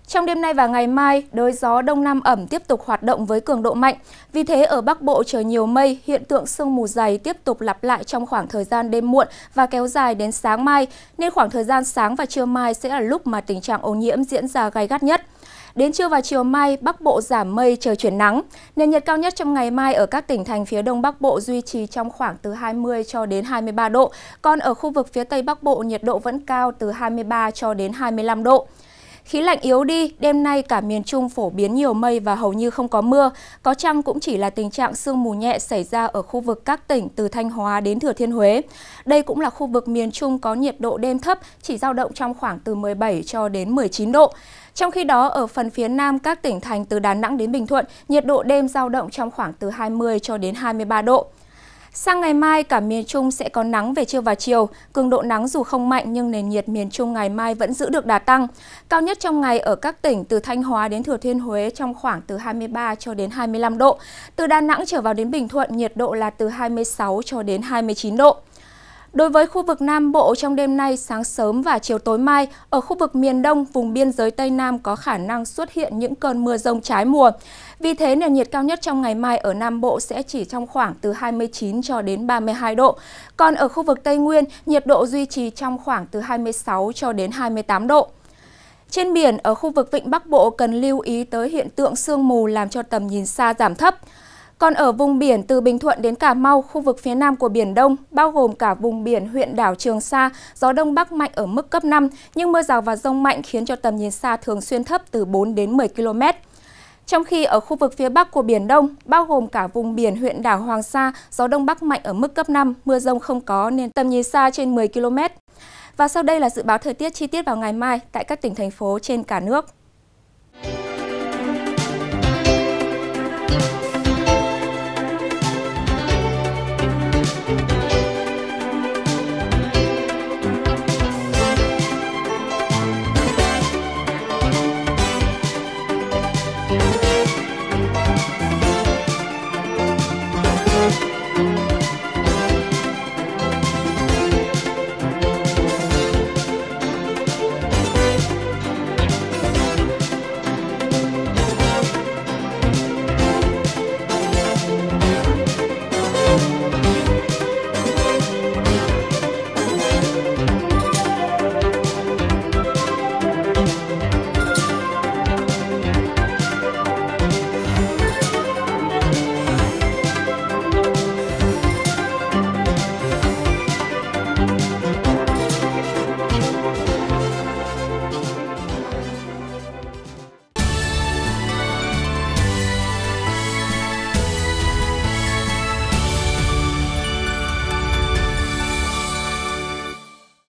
Trong đêm nay và ngày mai, đới gió Đông Nam ẩm tiếp tục hoạt động với cường độ mạnh. Vì thế ở Bắc Bộ trời nhiều mây, hiện tượng sương mù dày tiếp tục lặp lại trong khoảng thời gian đêm muộn và kéo dài đến sáng mai, nên khoảng thời gian sáng và trưa mai sẽ là lúc mà tình trạng ô nhiễm diễn ra gay gắt nhất. Đến trưa và chiều mai, Bắc Bộ giảm mây, trời chuyển nắng. Nền nhiệt cao nhất trong ngày mai ở các tỉnh thành phía Đông Bắc Bộ duy trì trong khoảng từ 20 cho đến 23 độ. Còn ở khu vực phía Tây Bắc Bộ, nhiệt độ vẫn cao từ 23 cho đến 25 độ. Khí lạnh yếu đi, đêm nay cả miền Trung phổ biến nhiều mây và hầu như không có mưa. Có chăng cũng chỉ là tình trạng sương mù nhẹ xảy ra ở khu vực các tỉnh từ Thanh Hóa đến Thừa Thiên Huế. Đây cũng là khu vực miền Trung có nhiệt độ đêm thấp, chỉ dao động trong khoảng từ 17 cho đến 19 độ. Trong khi đó, ở phần phía Nam các tỉnh thành từ Đà Nẵng đến Bình Thuận, nhiệt độ đêm dao động trong khoảng từ 20 cho đến 23 độ. Sang ngày mai, cả miền Trung sẽ có nắng về trưa và chiều. Cường độ nắng dù không mạnh nhưng nền nhiệt miền Trung ngày mai vẫn giữ được đà tăng. Cao nhất trong ngày ở các tỉnh từ Thanh Hóa đến Thừa Thiên Huế trong khoảng từ 23 cho đến 25 độ. Từ Đà Nẵng trở vào đến Bình Thuận, nhiệt độ là từ 26 cho đến 29 độ. Đối với khu vực Nam Bộ, trong đêm nay, sáng sớm và chiều tối mai, ở khu vực miền Đông, vùng biên giới Tây Nam có khả năng xuất hiện những cơn mưa rông trái mùa. Vì thế, nền nhiệt cao nhất trong ngày mai ở Nam Bộ sẽ chỉ trong khoảng từ 29 cho đến 32 độ. Còn ở khu vực Tây Nguyên, nhiệt độ duy trì trong khoảng từ 26 cho đến 28 độ. Trên biển, ở khu vực Vịnh Bắc Bộ cần lưu ý tới hiện tượng sương mù làm cho tầm nhìn xa giảm thấp. Còn ở vùng biển từ Bình Thuận đến Cà Mau, khu vực phía Nam của Biển Đông, bao gồm cả vùng biển huyện đảo Trường Sa, gió Đông Bắc mạnh ở mức cấp 5, nhưng mưa rào và dông mạnh khiến cho tầm nhìn xa thường xuyên thấp từ 4 đến 10 km. Trong khi ở khu vực phía Bắc của Biển Đông, bao gồm cả vùng biển huyện đảo Hoàng Sa, gió Đông Bắc mạnh ở mức cấp 5, mưa rông không có nên tầm nhìn xa trên 10 km. Và sau đây là dự báo thời tiết chi tiết vào ngày mai tại các tỉnh thành phố trên cả nước.